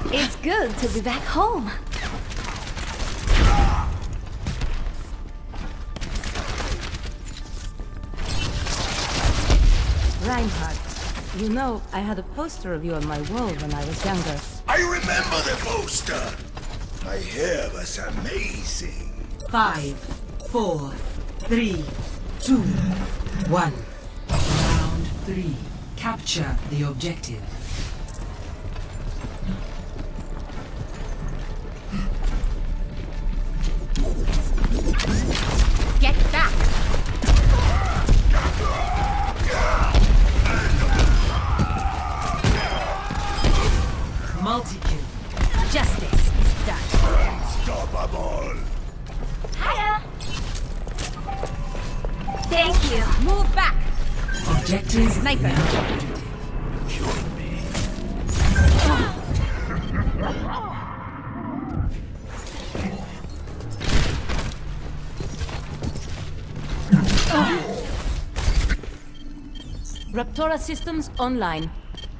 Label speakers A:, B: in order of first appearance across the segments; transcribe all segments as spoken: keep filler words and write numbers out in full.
A: It's good to be back home. Reinhardt, you know, I had a poster of you on my wall when I was younger.
B: I remember the poster. My hair was amazing.
C: Five, four, three, two, one. Round three. Capture the objective.
A: Get back!
C: Multikill.
A: Justice is done.
B: Unstoppable.
A: Hiya! Thank you. Move back!
C: Objective
A: Sniper.
C: now.
B: Kill me.
A: Raptora systems online.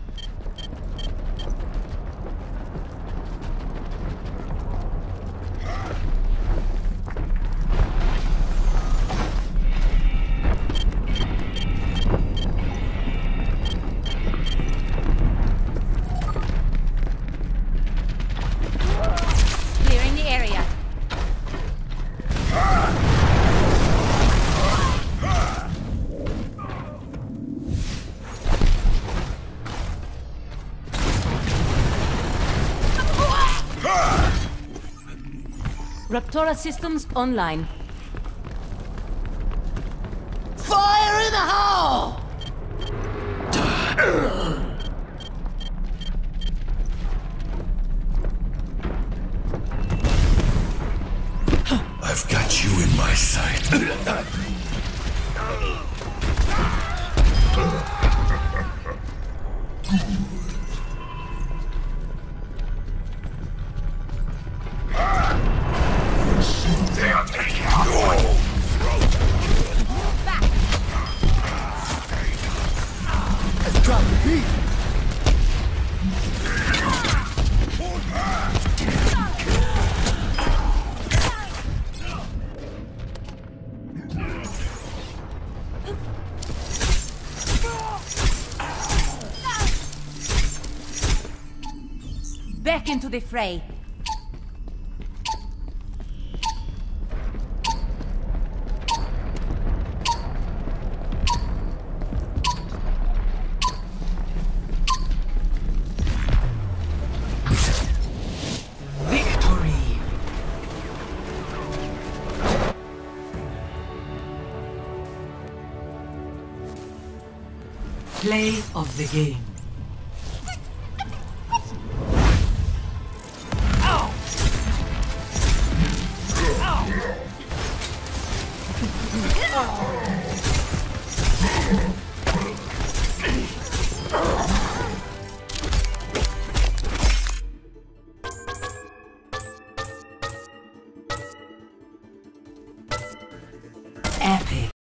A: Clearing the area. Raptora systems online.
B: Fire in the hole! I've got you in my sight. They are taking our throat.
A: Back!
B: Let's drop the beat.
A: Back into the fray.
C: Victory. Play of the game.
B: Oh.